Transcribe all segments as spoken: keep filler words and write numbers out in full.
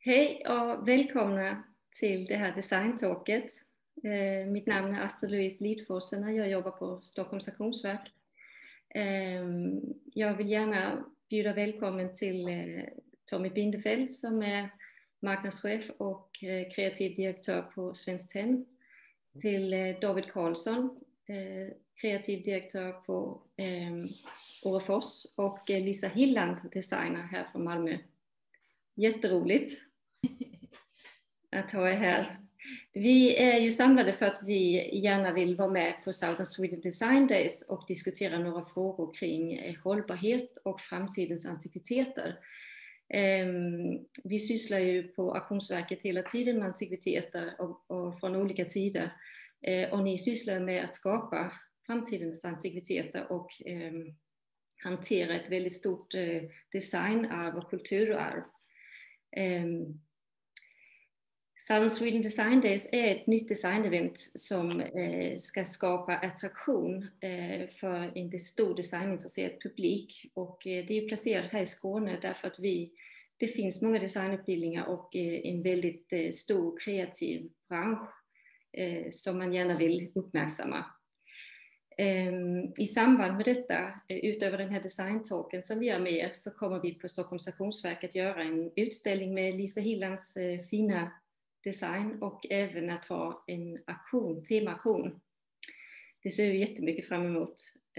Hej och välkomna till det här Designtalket. Eh, mitt namn är Astrid Louise Lidforsen och jag jobbar på Stockholms Auktionsverk. Eh, jag vill gärna bjuda välkommen till eh, Tommy Bindefeld som är marknadschef och eh, kreativ direktör på Svenskt Tenn. Till eh, David Karlsson, eh, kreativ direktör på eh, Orrefors och eh, Lisa Hilland, designer här från Malmö. Jätteroligt att ha er här. Vi är ju samlade för att vi gärna vill vara med på Southern Sweden Design Days och diskutera några frågor kring hållbarhet och framtidens antikviteter. Vi sysslar ju på Auktionsverket hela tiden med antikviteter och, och från olika tider. Och ni sysslar med att skapa framtidens antikviteter och eh, hantera ett väldigt stort eh, designarv och kulturarv. Um, Southern Sweden Design Days är ett nytt designevent som eh, ska skapa attraktion eh, för en stor designintresserad publik, och eh, det är placerat här i Skåne därför att vi, det finns många designutbildningar och eh, en väldigt eh, stor kreativ bransch eh, som man gärna vill uppmärksamma. I samband med detta, utöver den här designtalken som vi gör med er, så kommer vi på Stockholms Auktionsverk att göra en utställning med Lisa Hillands fina design och även att ha en aktion, temaaktion. Det ser vi jättemycket fram emot.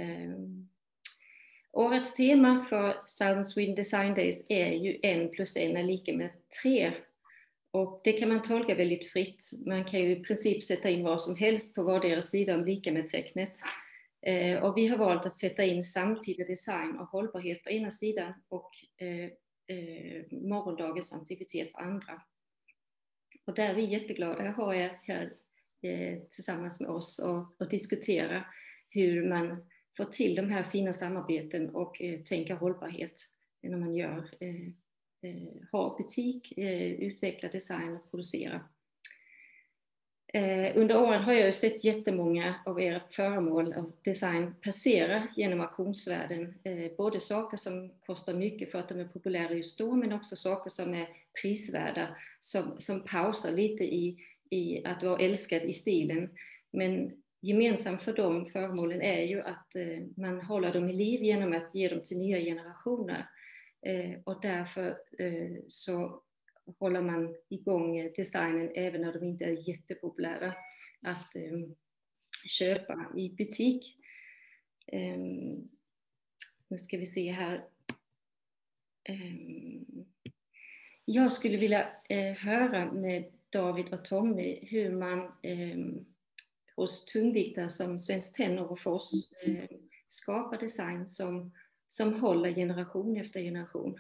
Årets tema för Southern Sweden Design Days är ju en plus en är lika med tre. Och det kan man tolka väldigt fritt. Man kan ju i princip sätta in vad som helst på vardera sida om lika med tecknet. Eh, och vi har valt att sätta in samtida design och hållbarhet på ena sidan och eh, eh, morgondagens aktivitet på andra. Och där är vi jätteglada att ha er här eh, tillsammans med oss och, och diskutera hur man får till de här fina samarbeten och eh, tänka hållbarhet när man gör eh, eh, har butik, eh, utveckla design och producera. Eh, under åren har jag sett jättemånga av era föremål och design passera genom auktionsvärlden. Eh, både saker som kostar mycket för att de är populära just då, men också saker som är prisvärda, som, som pausar lite i, i att vara älskad i stilen. Men gemensamt för de föremålen är ju att eh, man håller dem i liv genom att ge dem till nya generationer. Eh, och därför eh, så håller man igång designen även när de inte är jättepopulära att um, köpa i butik. Um, nu ska vi se här. Um, jag skulle vilja uh, höra med David och Tommy hur man um, hos tungviktare som Svenskt Tenn och Orrefors uh, skapar design som, som håller generation efter generation.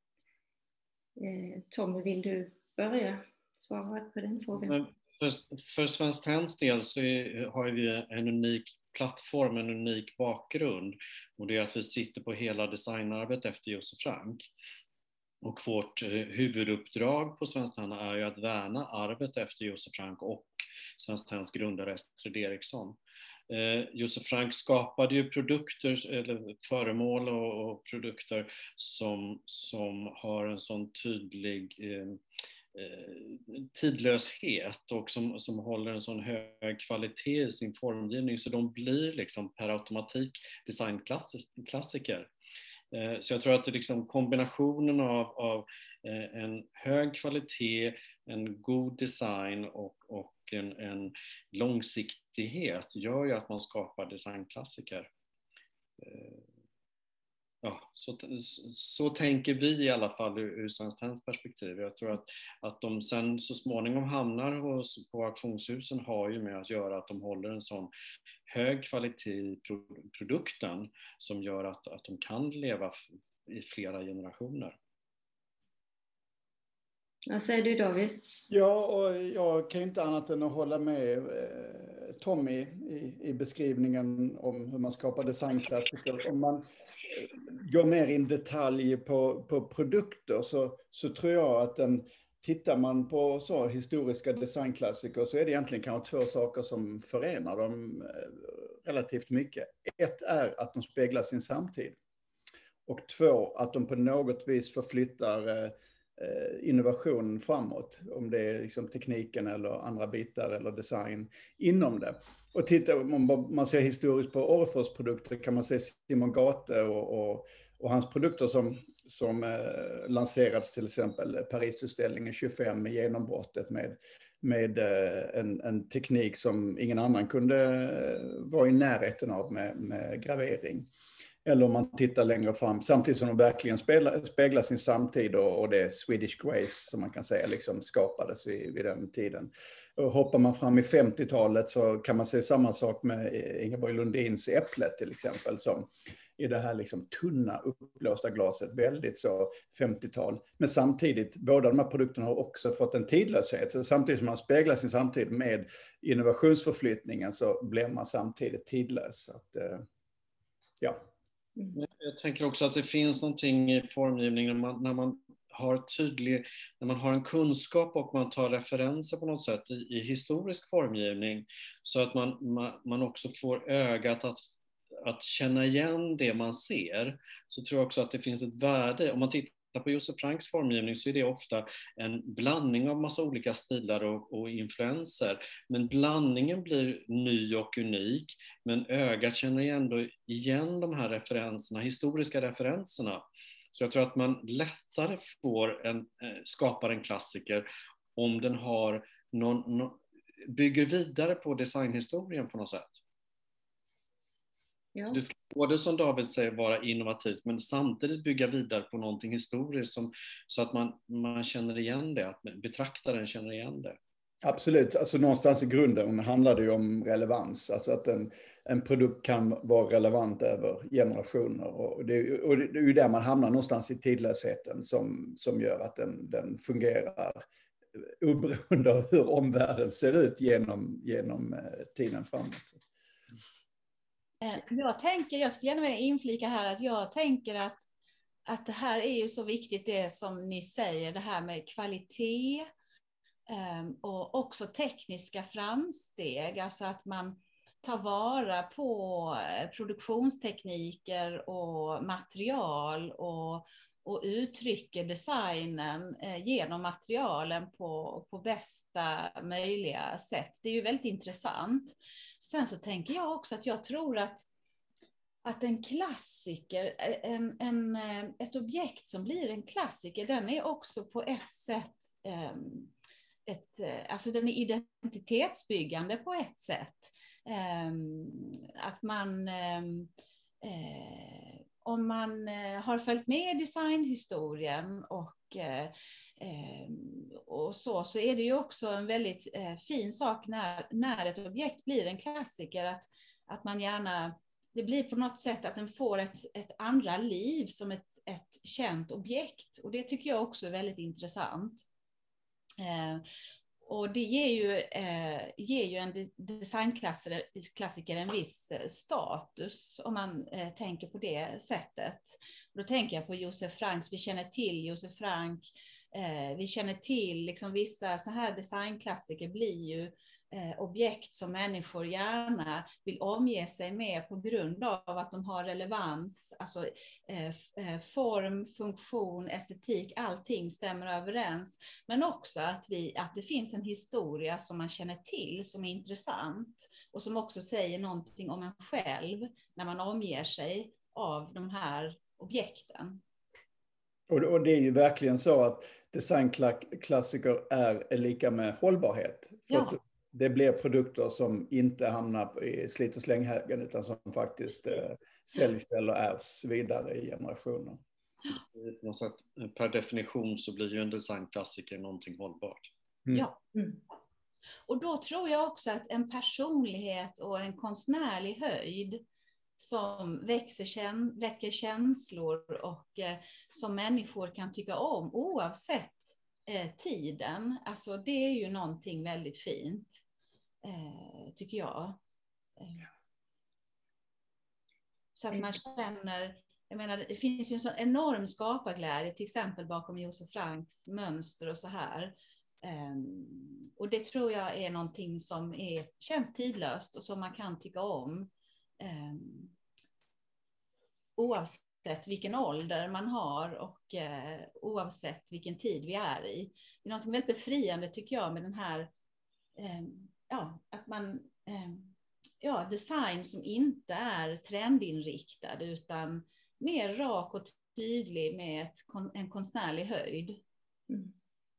Tommy, vill du börja svara på den frågan? För, för Svenskt Tenns del så är, har vi en unik plattform, en unik bakgrund, och det är att vi sitter på hela designarvet efter Josef Frank. Och vårt huvuduppdrag på Svenskt Tenn är ju att värna arvet efter Josef Frank och Svenskt Tenns grundare Estrid Eriksson. Eh, Josef Frank skapade ju produkter eller föremål och, och produkter som, som har en sån tydlig eh, tidlöshet och som, som håller en sån hög kvalitet i sin formgivning, så de blir liksom per automatik designklassiker. Eh, så jag tror att det liksom kombinationen av, av eh, en hög kvalitet, en god design och, och en, en långsiktighet gör ju att man skapar designklassiker. Ja, så, så tänker vi i alla fall ur, ur Svenskt Tenns perspektiv. Jag tror att, att de sen så småningom hamnar hos, på auktionshusen har ju med att göra att de håller en sån hög kvalitet i produkten som gör att, att de kan leva i flera generationer. Vad säger du, David? Ja, och jag kan inte annat än att hålla med eh, Tommy i, i beskrivningen om hur man skapar designklassiker. Om man eh, går mer in detalj på, på produkter så, så tror jag att den, tittar man på så historiska designklassiker så är det egentligen kanske två saker som förenar dem eh, relativt mycket. Ett är att de speglar sin samtid. Och två, att de på något vis förflyttar eh, innovation framåt. Om det är liksom tekniken eller andra bitar eller design inom det. Och titta, om man ser historiskt på Orrefors produkter kan man se Simon Gate och, och, och hans produkter som, som eh, lanserats till exempel Parisutställningen tjugofem med genombrottet med, med eh, en, en teknik som ingen annan kunde vara i närheten av med, med gravering. Eller om man tittar längre fram, samtidigt som de verkligen speglar, speglar sin samtid och, och det Swedish Grace som man kan säga liksom skapades vid, vid den tiden. Och hoppar man fram i femtiotalet så kan man se samma sak med Ingeborg Lundins Äpplet till exempel, som i det här liksom tunna uppblåsta glaset, väldigt så femtiotal. Men samtidigt, båda de här produkterna har också fått en tidlöshet. Så samtidigt som man speglar sin samtid med innovationsförflyttningen så blir man samtidigt tidlös. Så att, ja. Jag tänker också att det finns någonting i formgivningen när man, när man har tydlig, när man har en kunskap och man tar referenser på något sätt i, i historisk formgivning, så att man, man, man också får ögat att, att känna igen det man ser, så tror jag också att det finns ett värde. Om man tittar på Josef Franks formgivning så är det ofta en blandning av massa olika stilar och, och influenser. Men blandningen blir ny och unik, men ögat känner ändå igen de här referenserna, historiska referenserna. Så jag tror att man lättare får en, skapar en klassiker om den har någon, någon, bygger vidare på designhistorien på något sätt. Ja. Så det ska både, som David säger, vara innovativt men samtidigt bygga vidare på någonting historiskt som, så att man, man känner igen det, att betraktaren känner igen det. Absolut, alltså någonstans i grunden handlar det ju om relevans, alltså att en, en produkt kan vara relevant över generationer, och det, och det är ju där man hamnar någonstans i tidlösheten som, som gör att den, den fungerar oberoende av hur omvärlden ser ut genom, genom tiden framåt. Jag tänker, jag skulle gärna vilja inflika här att jag tänker att, att det här är ju så viktigt, det som ni säger, det här med kvalitet och också tekniska framsteg, alltså att man tar vara på produktionstekniker och material och, och uttrycker designen genom materialen på, på bästa möjliga sätt. Det är ju väldigt intressant. Sen så tänker jag också att jag tror att, att en klassiker, en, en, ett objekt som blir en klassiker, den är också på ett sätt, ett, alltså den är identitetsbyggande på ett sätt. Att man, om man har följt med designhistorien och och så, så är det ju också en väldigt fin sak när, när ett objekt blir en klassiker, att, att man gärna, det blir på något sätt att den får ett, ett andra liv som ett, ett känt objekt, och det tycker jag också är väldigt intressant. Eh, och det ger ju, eh, ger ju en designklassiker en viss status om man eh, tänker på det sättet. Då tänker jag på Josef Franks, vi känner till Josef Frank, eh, vi känner till liksom vissa så här designklassiker blir ju eh, objekt som människor gärna vill omge sig med på grund av att de har relevans, alltså eh, form, funktion, estetik, allting stämmer överens, men också att, vi, att det finns en historia som man känner till som är intressant och som också säger någonting om en själv när man omger sig av de här objekten. Och, och det är ju verkligen så att designklassiker är, är lika med hållbarhet. För Ja. att det blir produkter som inte hamnar i slit- och slänghögen utan som faktiskt eh, säljs eller ärvs vidare i generationer. Så per definition så blir ju en designklassiker någonting hållbart. Mm. Ja. Mm. Och då tror jag också att en personlighet och en konstnärlig höjd som växer, väcker känslor och eh, som människor kan tycka om oavsett eh, tiden. Alltså det är ju någonting väldigt fint, eh, tycker jag. Eh. Så att man känner, jag menar, det finns ju en sån enorm skaparglädje till exempel bakom Josef Franks mönster och så här. Um, och det tror jag är någonting som är, känns tidlöst och som man kan tycka om. Um, oavsett vilken ålder man har och eh, oavsett vilken tid vi är i. Det är något väldigt befriande tycker jag med den här, eh, ja, att man, eh, ja, design som inte är trendinriktad utan mer rak och tydlig med ett, en konstnärlig höjd. Mm.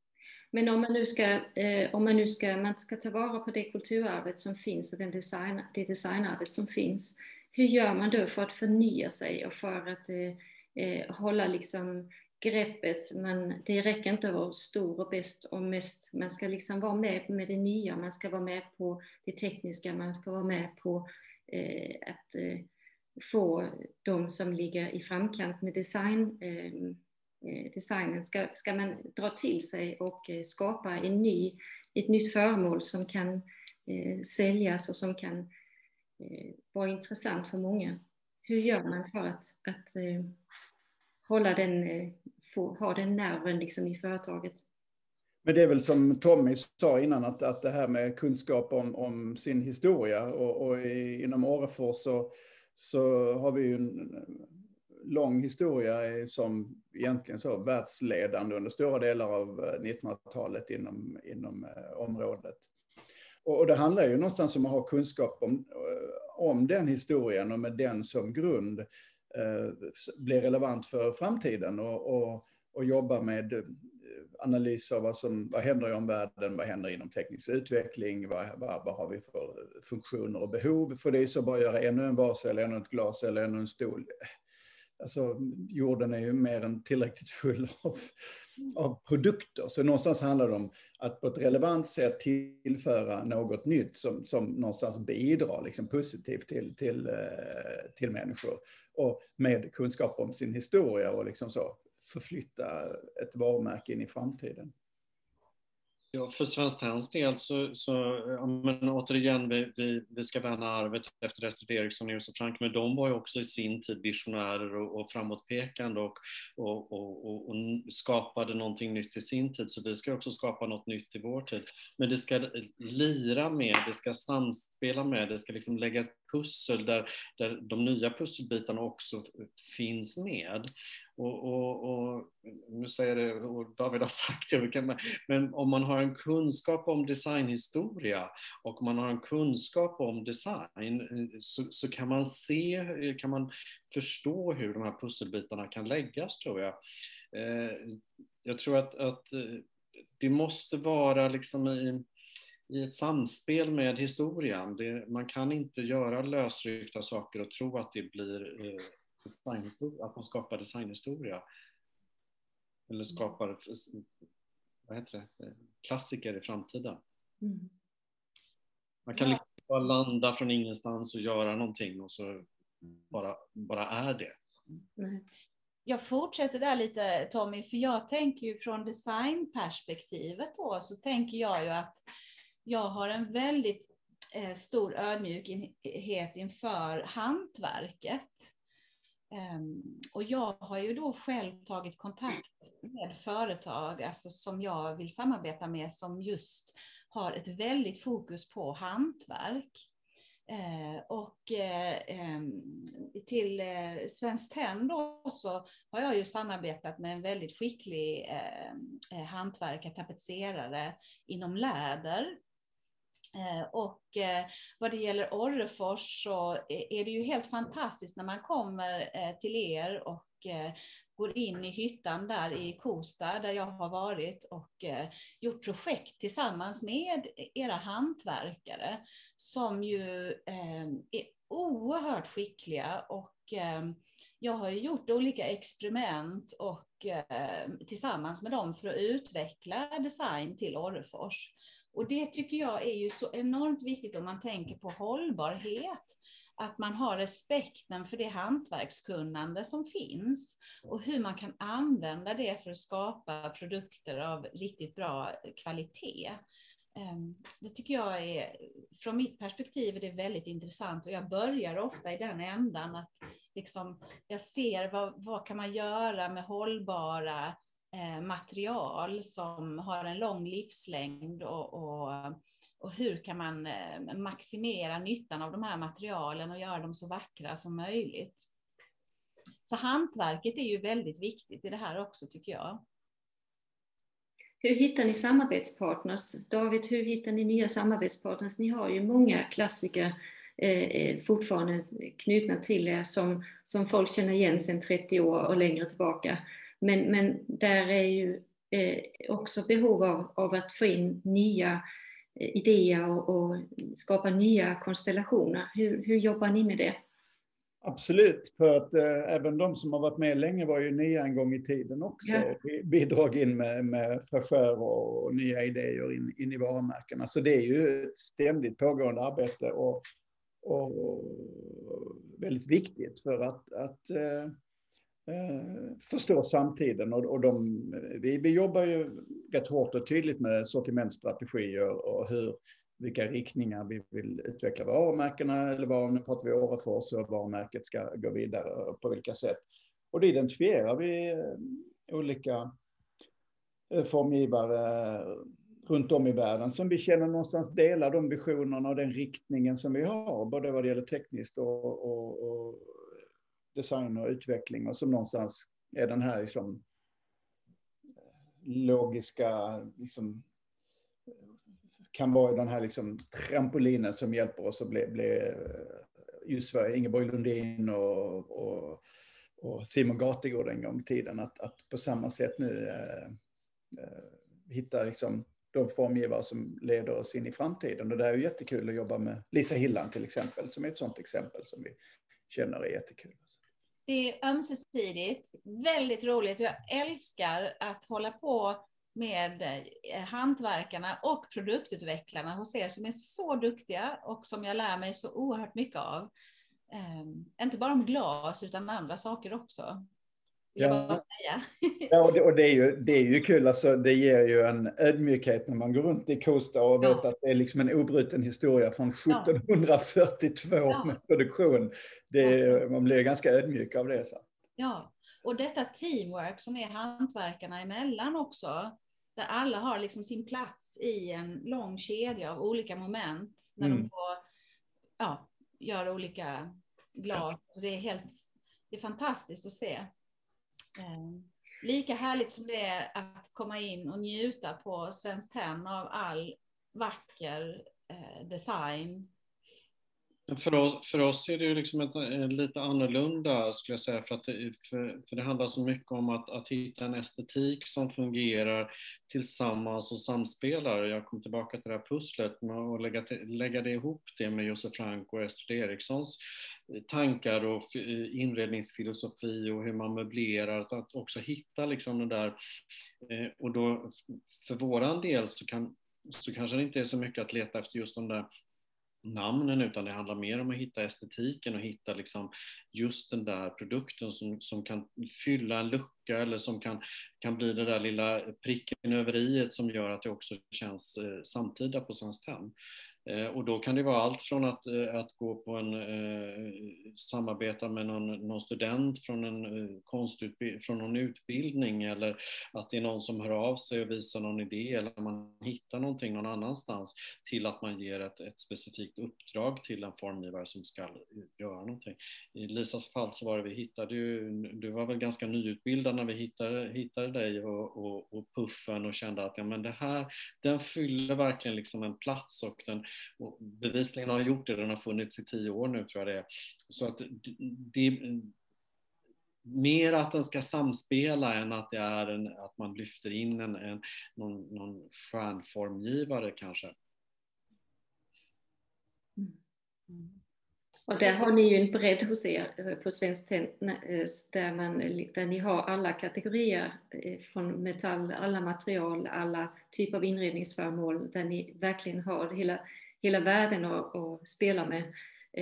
Men om man nu ska, eh, om man nu ska, man ska ta vara på det kulturarvet som finns och den design, det designarvet som finns, hur gör man då för att förnya sig och för att eh, eh, hålla liksom greppet? Man, det räcker inte att vara stor och bäst och mest, man ska liksom vara med med det nya, man ska vara med på det tekniska, man ska vara med på eh, att eh, få de som ligger i framkant med design. Eh, designen ska, ska man dra till sig och eh, skapa en ny, ett nytt föremål som kan eh, säljas och som kan eh, vara intressant för många. Hur gör man för att, att eh, hålla den, eh, få, ha den nerven liksom i företaget? Men det är väl som Tommy sa innan, att, att det här med kunskap om, om sin historia, och, och i, inom Orrefors så, så har vi ju en lång historia som egentligen så världsledande under stora delar av nittonhundratalet inom, inom eh, området. Och, och det handlar ju någonstans om att ha kunskap om, om den historien och med den som grund eh, blir relevant för framtiden och, och, och jobba med analys av vad som vad händer i omvärlden, vad händer inom teknisk utveckling, vad, vad, vad har vi för funktioner och behov. För det är så bara att göra ännu en vas eller ännu ett glas eller ännu en stol. Alltså jorden är ju mer än tillräckligt full av, av produkter. Så någonstans handlar det om att på ett relevant sätt tillföra något nytt som, som någonstans bidrar liksom positivt till, till, till människor. Och med kunskap om sin historia och liksom så förflytta ett varumärke in i framtiden. Ja, för Svenskt Tenns del så, så ja, men återigen, vi, vi, vi ska värna arvet efter S S D D, Eriksson och Josef Frank, men de var ju också i sin tid visionärer och, och framåtpekande och, och, och, och skapade någonting nytt i sin tid, så vi ska också skapa något nytt i vår tid. Men det ska lira med, det ska samspela med, det ska liksom lägga ett pussel där, där de nya pusselbitarna också finns med. Och, och, och nu säger det, och David har sagt det, men om man har en kunskap om designhistoria och man har en kunskap om design så, så kan man se, kan man förstå hur de här pusselbitarna kan läggas, tror jag. Eh, jag tror att, att det måste vara liksom i, i ett samspel med historien. Det, man kan inte göra lösryckta saker och tro att det blir eh, designhistoria, att man skapar designhistoria. Eller skapar, vad heter det, klassiker i framtiden. Mm. Man kan ja. liksom bara landa från ingenstans och göra någonting och så bara, bara är det. Mm. Jag fortsätter där lite, Tommy, för jag tänker ju från designperspektivet då, så tänker jag ju att jag har en väldigt eh, stor ödmjukhet inför hantverket. Um, och jag har ju då själv tagit kontakt med företag alltså som jag vill samarbeta med som just har ett väldigt fokus på hantverk. Uh, och uh, um, till uh, Svenskt Tenn då så har jag ju samarbetat med en väldigt skicklig uh, hantverkare, tapetserare inom läder. Eh, och eh, vad det gäller Orrefors så är det ju helt fantastiskt när man kommer eh, till er och eh, går in i hyttan där i Kosta där jag har varit och eh, gjort projekt tillsammans med era hantverkare som ju eh, är oerhört skickliga och eh, jag har ju gjort olika experiment och eh, tillsammans med dem för att utveckla design till Orrefors. Och det tycker jag är ju så enormt viktigt om man tänker på hållbarhet. Att man har respekten för det hantverkskunnande som finns. Och hur man kan använda det för att skapa produkter av riktigt bra kvalitet. Det tycker jag är, från mitt perspektiv är det väldigt intressant. Och jag börjar ofta i den ändan att liksom, jag ser vad, vad kan man göra med hållbara material som har en lång livslängd och, och, och hur kan man maximera nyttan av de här materialen och göra dem så vackra som möjligt. Så hantverket är ju väldigt viktigt i det här också, tycker jag. Hur hittar ni samarbetspartners? David, hur hittar ni nya samarbetspartners? Ni har ju många klassiker eh, fortfarande knutna till er som, som folk känner igen sedan trettio år och längre tillbaka. Men, men där är ju eh, också behov av, av att få in nya eh, idéer och, och skapa nya konstellationer. Hur, hur jobbar ni med det? Absolut, för att eh, även de som har varit med länge var ju nya en gång i tiden också. Ja. Vi bidrog in med, med fräschör och, och nya idéer in, in i varumärkena. Så det är ju ett ständigt pågående arbete och, och väldigt viktigt för att, att eh, eh, förstå samtiden. Och, och de, vi, vi jobbar ju rätt hårt och tydligt med sortimentstrategier och hur vilka riktningar vi vill utveckla varumärkena, eller vad, nu pratar vi Orrefors och varumärket ska gå vidare och på vilka sätt. Och det identifierar vi olika formgivare runt om i världen som vi känner någonstans delar de visionerna och den riktningen som vi har, både vad det gäller tekniskt och, och, och design och utveckling, och som någonstans är den här liksom logiska liksom, kan vara den här liksom trampolinen som hjälper oss att bli, bli just för Ingeborg Lundin och, och, och Simon Gategård en gång i tiden, att, att på samma sätt nu eh, eh, hitta liksom de formgivare som leder oss in i framtiden. Och det är ju jättekul att jobba med Lisa Hilland till exempel, som är ett sådant exempel som vi känner är jättekul. Det är ömsesidigt, väldigt roligt. Jag älskar att hålla på med hantverkarna och produktutvecklarna hos er som är så duktiga och som jag lär mig så oerhört mycket av. Um, inte bara om glas utan andra saker också. Ja, ja och, det, och det, är ju, det är ju kul, alltså, det ger ju en ödmjukhet när man går runt i Kosta och vet ja. att det är liksom en obruten historia från sjuttonhundrafyrtiotvå ja. med produktion. Det, ja. Man blir ganska ödmjuk av det. Så. Ja, och detta teamwork som är hantverkarna emellan också, där alla har liksom sin plats i en lång kedja av olika moment när mm. de får, ja, gör olika glas. Så det är helt, det är fantastiskt att se. Eh, lika härligt som det är att komma in och njuta på Svenskt Tenn av all vacker eh, design. För oss, för oss är det ju liksom ett, ett, lite annorlunda, skulle jag säga, för, att det, för, för det handlar så mycket om att, att hitta en estetik som fungerar tillsammans och samspelar. Jag kommer tillbaka till det här pusslet och lägga, lägga det ihop det med Josef Frank och Estrid Erikssons tankar och inredningsfilosofi och hur man möblerar, att också hitta liksom det där. Och då för våran del så, kan, så kanske det inte är så mycket att leta efter just de där namnen, utan det handlar mer om att hitta estetiken och hitta liksom just den där produkten som, som kan fylla en lucka eller som kan, kan bli det där lilla pricken över iet som gör att det också känns eh, samtida på Svenskt Tenn. Eh, och då kan det vara allt från att, eh, att gå på en eh, samarbeta med någon, någon student från en eh, konstutbildning, från någon utbildning, eller att det är någon som hör av sig och visar någon idé, eller man hittar någonting någon annanstans, till att man ger ett, ett specifikt uppdrag till en formgivare som ska göra någonting. I Lisas fall så var det vi hittade ju, du var väl ganska nyutbildad när vi hittade, hittade dig och, och, och Puffen och kände att ja, men det här, den fyller verkligen liksom en plats, och den och bevisligen har gjort det, den har funnits i tio år nu tror jag det är. Så att det, det mer att den ska samspela än att det är en, att man lyfter in en, en, någon, någon stjärnformgivare kanske. Mm. Och där har ni ju en bredd hos er på Svenskt Tenn, där, man, där ni har alla kategorier från metall, alla material, alla typer av inredningsföremål, där ni verkligen har hela, hela världen att, att spela med.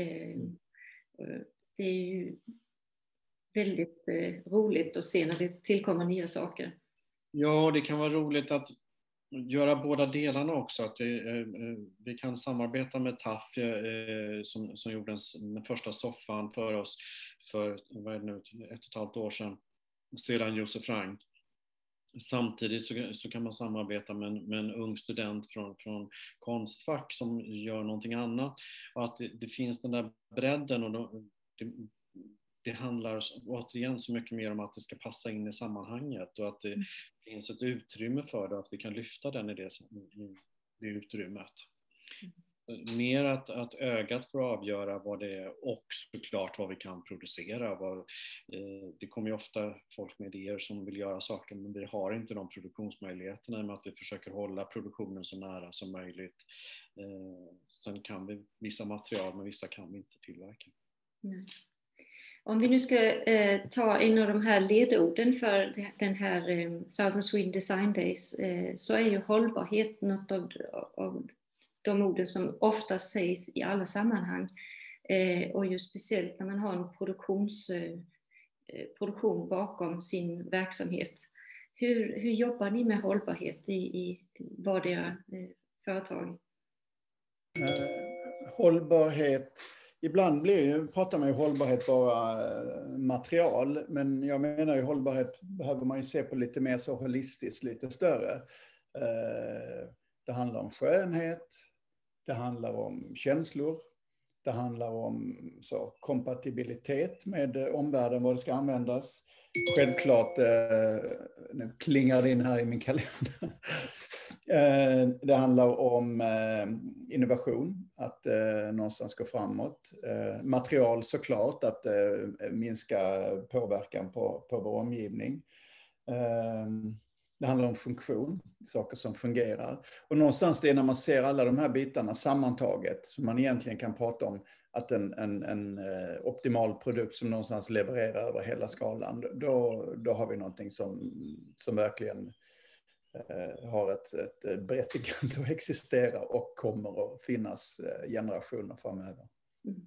Det är ju väldigt roligt att se när det tillkommer nya saker. Ja, det kan vara roligt att göra båda delarna också. Att det, eh, vi kan samarbeta med T A F eh, som, som gjorde den första soffan för oss för vad är det nu, ett och ett halvt år sedan. Sedan Josef Frank. Samtidigt så, så kan man samarbeta med en, med en ung student från, från Konstfack som gör någonting annat. Och att det, det finns den där bredden, och då, det, det handlar återigen så mycket mer om att det ska passa in i sammanhanget och att det mm. finns ett utrymme för det och att vi kan lyfta den i det, i det utrymmet. Mm. Mer att, att ögat får avgöra vad det är och såklart vad vi kan producera. Vad, eh, det kommer ju ofta folk med idéer som vill göra saker, men vi har inte de produktionsmöjligheterna i och med att vi försöker hålla produktionen så nära som möjligt. Eh, sen kan vi vissa material, men vissa kan vi inte tillverka. Nej. Om vi nu ska eh, ta en av de här ledorden för den här eh, Southern Sweden Design Days, eh, så är ju hållbarhet något av, av de orden som ofta sägs i alla sammanhang. Eh, och just speciellt när man har en produktions, eh, produktion bakom sin verksamhet. Hur, hur jobbar ni med hållbarhet i, i vardera eh, företag? Eh, hållbarhet... Ibland blir, pratar man ju hållbarhet bara material, men jag menar ju hållbarhet behöver man ju se på lite mer så holistiskt, lite större. Det handlar om skönhet, det handlar om känslor, det handlar om så, kompatibilitet med omvärlden, vad det ska användas. Självklart, nu klingar det in här i min kalender. Det handlar om innovation, att någonstans gå framåt. Material såklart, att minska påverkan på, på vår omgivning. Det handlar om funktion, saker som fungerar. Och någonstans det är när man ser alla de här bitarna sammantaget som man egentligen kan prata om att en, en, en optimal produkt som någonstans levererar över hela skalan, då, då har vi någonting som, som verkligen eh, har ett, ett berättigande att existera och kommer att finnas generationer framöver. Mm.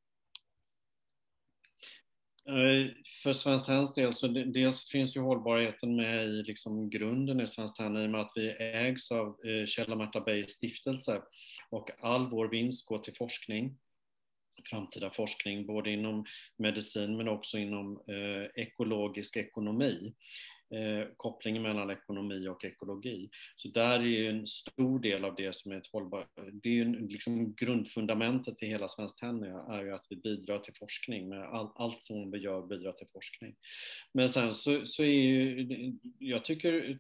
För Svenskt Tenns del så dels finns ju hållbarheten med i liksom grunden i Svenskt Tenn i och med att vi ägs av Kjell och Märta Beijer stiftelse och all vår vinst går till forskning, framtida forskning både inom medicin men också inom eh, ekologisk ekonomi. Eh, kopplingen mellan ekonomi och ekologi. Så där är ju en stor del av det som är ett hållbart, det är ju liksom grundfundamentet i hela Svenskt Tenn är ju att vi bidrar till forskning, med all, allt som vi gör bidrar till forskning. Men sen så, så är ju, jag tycker,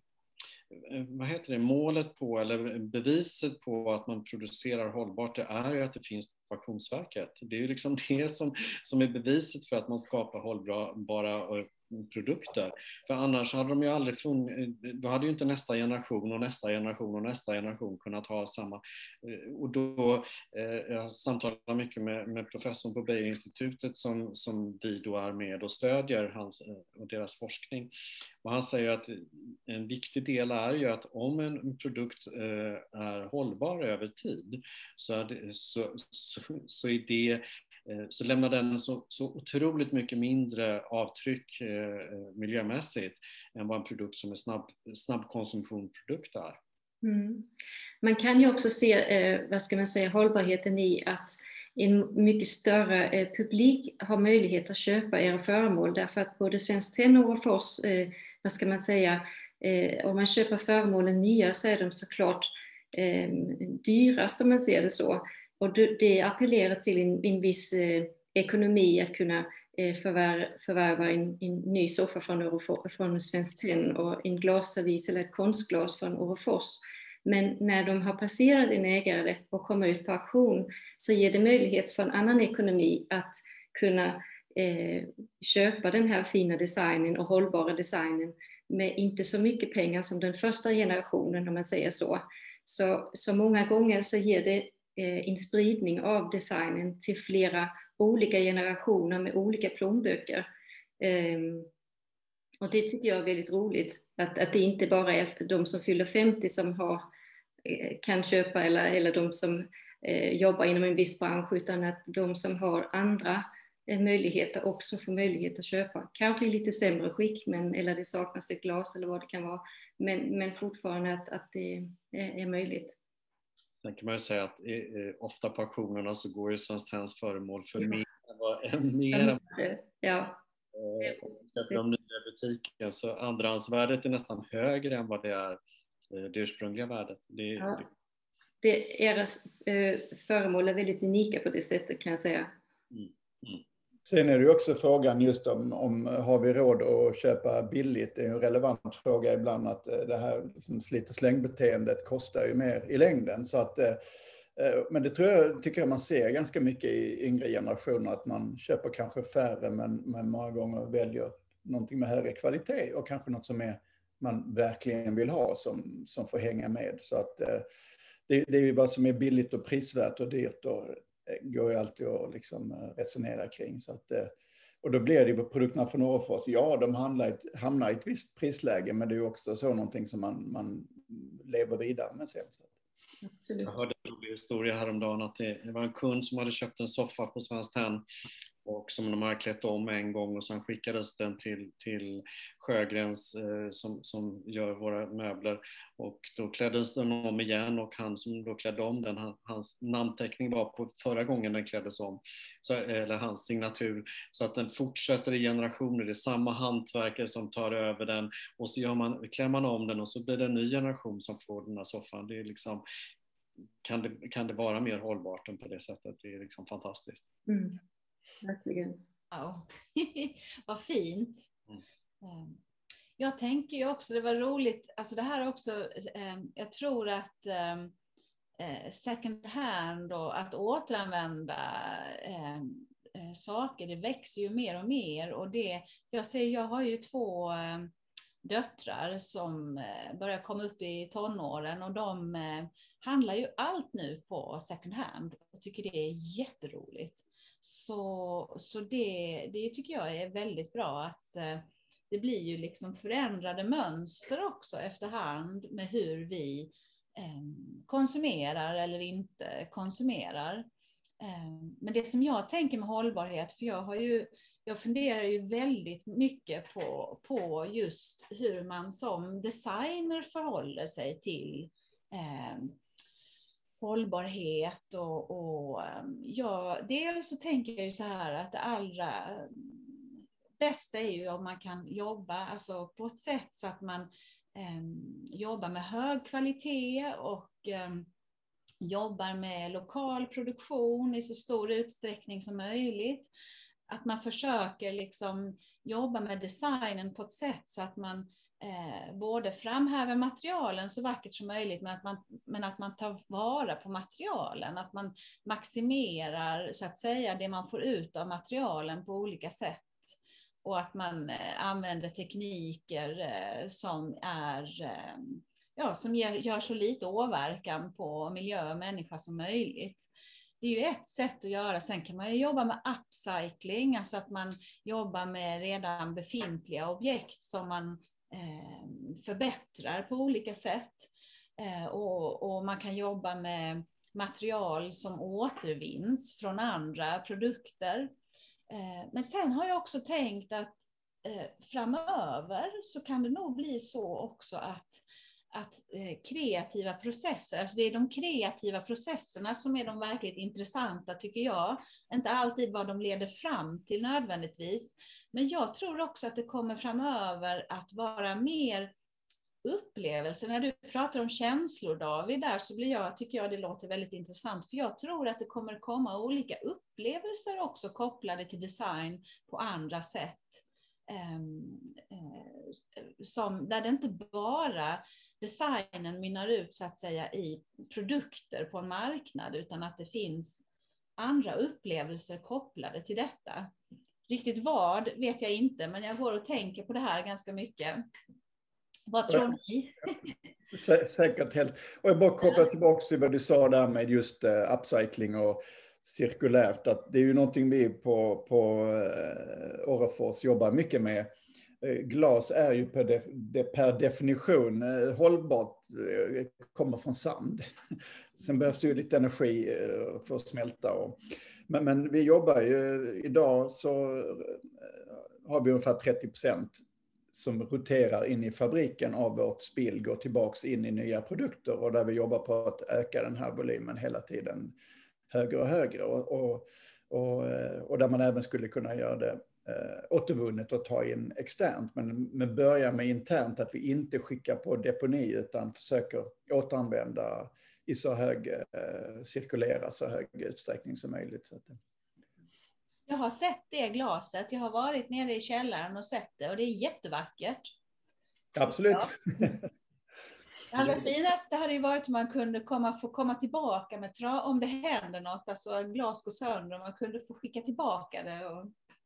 vad heter det, målet på eller beviset på att man producerar hållbart, det är ju att det finns på Auktionsverket. Det är ju liksom det som, som är beviset för att man skapar hållbara produkter. För annars hade de ju aldrig funnits, då hade ju inte nästa generation och nästa generation och nästa generation kunnat ha samma. Och då, eh, jag samtalar mycket med, med professorn på Beijer-institutet som, som vi då är med och stödjer hans och deras forskning. Och han säger att en viktig del är ju att om en produkt eh, är hållbar över tid så är det, så, så, så är det så lämnar den så, så otroligt mycket mindre avtryck eh, miljömässigt än vad en produkt som är snabb, snabbkonsumtionprodukt är. Mm. Man kan ju också se, eh, vad ska man säga, hållbarheten i att en mycket större eh, publik har möjlighet att köpa era föremål, därför att både Svenskt Tenn och Orrefors, eh, vad ska man säga, eh, om man köper föremålen nya så är de såklart eh, dyrast om man ser det så. Och det appellerar till en, en viss eh, ekonomi att kunna eh, förvär, förvärva en, en ny soffa från, från Svenskt Tenn och en glasservis eller ett konstglas från Orrefors. Men när de har passerat en ägare och kommer ut på auktion så ger det möjlighet för en annan ekonomi att kunna eh, köpa den här fina designen och hållbara designen med inte så mycket pengar som den första generationen, om man säger så. Så, så många gånger så ger det en spridning av designen till flera olika generationer med olika plånböcker. Um, och det tycker jag är väldigt roligt. Att, att det inte bara är de som fyller femtio som har, kan köpa eller, eller de som eh, jobbar inom en viss bransch, utan att de som har andra eh, möjligheter också får möjlighet att köpa. Kanske i lite sämre skick, men, eller det saknas ett glas eller vad det kan vara. Men, men fortfarande att, att det är, är möjligt. Sen kan man ju säga att eh, ofta på auktionerna så går ju Svenskt Tenns föremål för ja. mer än vad mer än ja. eh, köper de nya butiken, så andrahandsvärdet är nästan högre än vad det är eh, det ursprungliga värdet. Det, ja. det... Det, era eh, föremål är väldigt unika på det sättet, kan jag säga. Mm. Mm. Sen är det ju också frågan just om, om har vi råd att köpa billigt. Det är en relevant fråga ibland att det här liksom slit- och slängbeteendet kostar ju mer i längden. Så att, men det tror jag, tycker jag man ser ganska mycket i yngre generationer, att man köper kanske färre men, men många gånger väljer någonting med högre kvalitet och kanske något som är, man verkligen vill ha som, som får hänga med. Så att det, det är ju vad som är billigt och prisvärt och dyrt och går ju alltid att liksom resonera kring. Så att, och då blir det ju produkterna från Orrefors, ja de hamnar, hamnar i ett visst prisläge, men det är ju också så någonting som man, man lever vidare med sen. Så. Absolut. Jag hörde en rolig historia häromdagen att det var en kund som hade köpt en soffa på Svenskt Tenn och som de har klätt om en gång och sen skickades den till, till Sjögrens eh, som, som gör våra möbler och då kläddes den om igen och han som då klädde om den, han, hans namnteckning var på förra gången den kläddes om, så, eller hans signatur, så att den fortsätter i generationer, det är samma hantverkare som tar över den och så gör man, klär man om den och så blir det en ny generation som får den här soffan. Det är liksom, kan det, kan det vara mer hållbart än på det sättet? Det är liksom fantastiskt. Mm. Verkligen. Wow. Vad fint. Mm. Jag tänker ju också, det var roligt, alltså det här också, jag tror att second hand och att återanvända saker, det växer ju mer och mer och det, jag säger, jag har ju två döttrar som börjar komma upp i tonåren och de handlar ju allt nu på second hand och tycker det är jätteroligt. Så, så det, det tycker jag är väldigt bra att eh, det blir ju liksom förändrade mönster också efterhand med hur vi eh, konsumerar eller inte konsumerar. Eh, men det som jag tänker med hållbarhet, för jag har ju, jag funderar ju väldigt mycket på, på just hur man som designer förhåller sig till eh, hållbarhet och, och ja, dels så tänker jag ju så här att det allra bästa är ju om man kan jobba alltså på ett sätt så att man eh, jobbar med hög kvalitet och eh, jobbar med lokal produktion i så stor utsträckning som möjligt. Att man försöker liksom jobba med designen på ett sätt så att man Eh, både framhäver materialen så vackert som möjligt, men att, man, men att man tar vara på materialen, att man maximerar så att säga det man får ut av materialen på olika sätt och att man eh, använder tekniker eh, som är eh, ja, som ger, gör så lite åverkan på miljö och människa som möjligt. Det är ju ett sätt att göra. Sen kan man ju jobba med upcycling, alltså att man jobbar med redan befintliga objekt som man förbättrar på olika sätt och, och man kan jobba med material som återvinns från andra produkter. Men sen har jag också tänkt att framöver så kan det nog bli så också att, att kreativa processer, alltså det är de kreativa processerna som är de verkligt intressanta tycker jag, inte alltid vad de leder fram till nödvändigtvis. Men jag tror också att det kommer framöver att vara mer upplevelser. När du pratar om känslor, David, där så blir jag, tycker jag det låter väldigt intressant. För jag tror att det kommer komma olika upplevelser också kopplade till design på andra sätt. Um, uh, som, där det inte bara designen mynnar ut så att säga i produkter på en marknad, utan att det finns andra upplevelser kopplade till detta. Riktigt vad vet jag inte, men jag går och tänker på det här ganska mycket. Vad tror ni? Sä säkert helt. Och jag bara kopplar tillbaka till vad du sa där med just uh, upcycling och cirkulärt. Att det är ju någonting vi på, på uh, Orrefors jobbar mycket med. Uh, glas är ju per, def de, per definition uh, hållbart, uh, kommer från sand. Sen behövs det ju lite energi uh, för att smälta. Och, men, men vi jobbar ju, idag så uh, har vi ungefär trettio procent som roterar in i fabriken av vårt spill, går tillbaks in i nya produkter och där vi jobbar på att öka den här volymen hela tiden högre och högre och, och, och, och där man även skulle kunna göra det eh, återvunnet och ta in externt, men, men börja med internt, att vi inte skickar på deponi utan försöker återanvända i så hög, eh, cirkulera så hög utsträckning som möjligt. Så att, Jag har sett det glaset. Jag har varit nere i källaren och sett det. Och det är jättevackert. Absolut. Ja. Det allra finaste hade ju varit om man kunde komma, få komma tillbaka med tra, om det händer något. Alltså glas går sönder och man kunde få skicka tillbaka det. Och...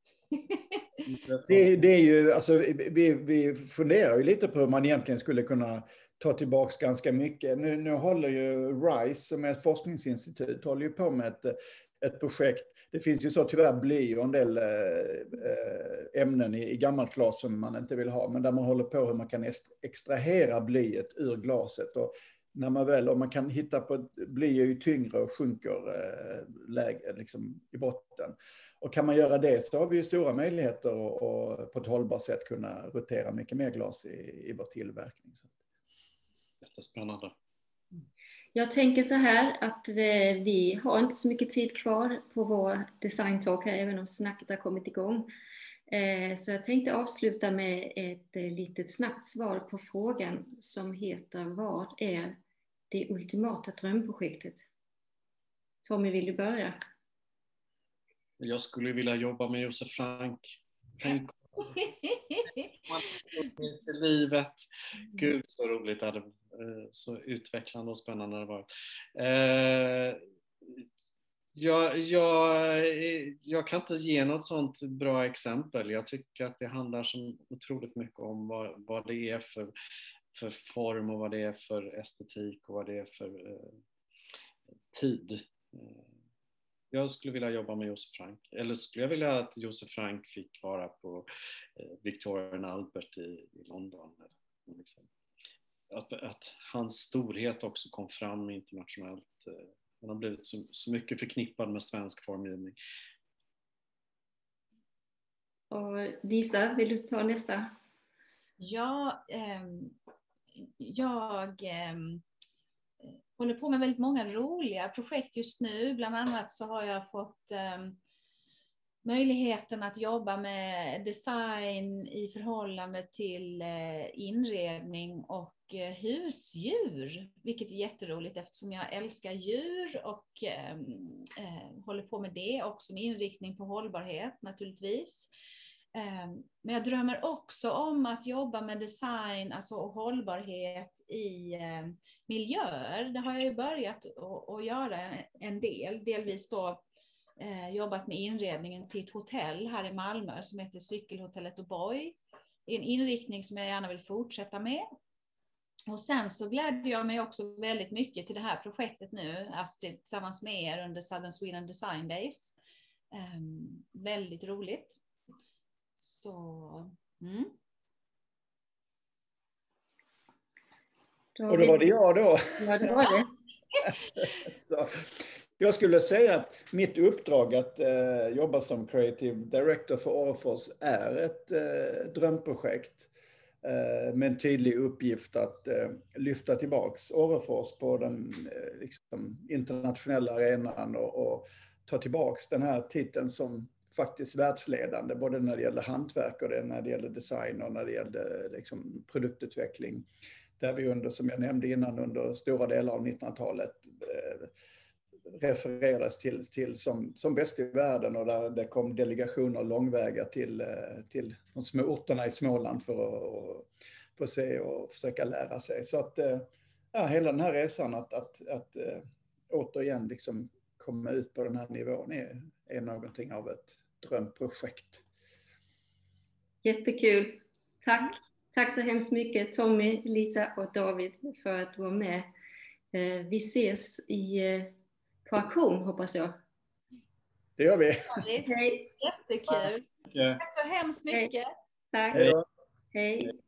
det, det är ju, alltså, vi, vi funderar ju lite på hur man egentligen skulle kunna ta tillbaka ganska mycket. Nu, nu håller ju RISE, som är ett forskningsinstitut, håller ju på med ett, ett projekt. Det finns ju så tyvärr bly och en del äh, ämnen i, i gammalt glas som man inte vill ha. Men där man håller på hur man kan extrahera blyet ur glaset. Och när man väl, om man kan hitta på, bly är ju tyngre och sjunker äh, läge, liksom, i botten. Och kan man göra det så har vi ju stora möjligheter att, att på ett hållbart sätt kunna rotera mycket mer glas i, i vår tillverkning. Jättespännande. Jag tänker så här att vi, vi har inte så mycket tid kvar på vår Designtalk här, även om snacket har kommit igång. Eh, så jag tänkte avsluta med ett eh, litet snabbt svar på frågan som heter: vad är det ultimata drömprojektet? Tommy, vill du börja? Jag skulle vilja jobba med Josef Frank. Tänk i livet. Gud, så roligt det hade, så utvecklande och spännande det var. Eh, jag, jag, jag kan inte ge något sånt bra exempel. Jag tycker att det handlar så otroligt mycket om vad, vad det är för, för form och vad det är för estetik och vad det är för eh, tid. Jag skulle vilja jobba med Josef Frank. Eller skulle jag vilja att Josef Frank fick vara på eh, Victoria and Albert i, i London. Liksom. Att, att hans storhet också kom fram internationellt. Eh, han har blivit så, så mycket förknippad med svensk formgivning. Och Lisa, vill du ta nästa? Ja, eh, jag... Eh, håller på med väldigt många roliga projekt just nu. Bland annat så har jag fått eh, möjligheten att jobba med design i förhållande till eh, inredning och eh, husdjur. Vilket är jätteroligt eftersom jag älskar djur och eh, eh, håller på med det. Också med inriktning på hållbarhet naturligtvis. Men jag drömmer också om att jobba med design, alltså och hållbarhet i eh, miljöer. Det har jag ju börjat att göra en del. Delvis då eh, jobbat med inredningen till ett hotell här i Malmö som heter Cykelhotellet O'Boy. Det är en inriktning som jag gärna vill fortsätta med. Och sen så glädjer jag mig också väldigt mycket till det här projektet nu, Astrid, tillsammans med er under Southern Sweden Design Days. Eh, väldigt roligt. Så, mm. Och då var det jag då. Ja, det var det. Så, jag skulle säga att mitt uppdrag att eh, jobba som Creative Director för Orrefors är ett eh, drömprojekt eh, med en tydlig uppgift att eh, lyfta tillbaks Orrefors på den eh, liksom, internationella arenan och, och ta tillbaks den här titeln som faktiskt världsledande, både när det gäller hantverk och det, när det gäller design och när det gäller liksom, produktutveckling. Där vi under, som jag nämnde innan, under stora delar av nittonhundratalet eh, refereras till, till som, som bäst i världen, och där det kom delegationer långväga till, eh, till de små orterna i Småland för att få se och försöka lära sig. Så att eh, ja, hela den här resan att, att, att äh, återigen liksom komma ut på den här nivån är, är någonting av ett drömprojekt. Jättekul. Tack. Tack så hemskt mycket Tommy, Lisa och David för att du var med. Vi ses i, på auktion hoppas jag. Det gör vi. Hej. Jättekul. Tack så hemskt mycket. Tack. Hej då. Hej.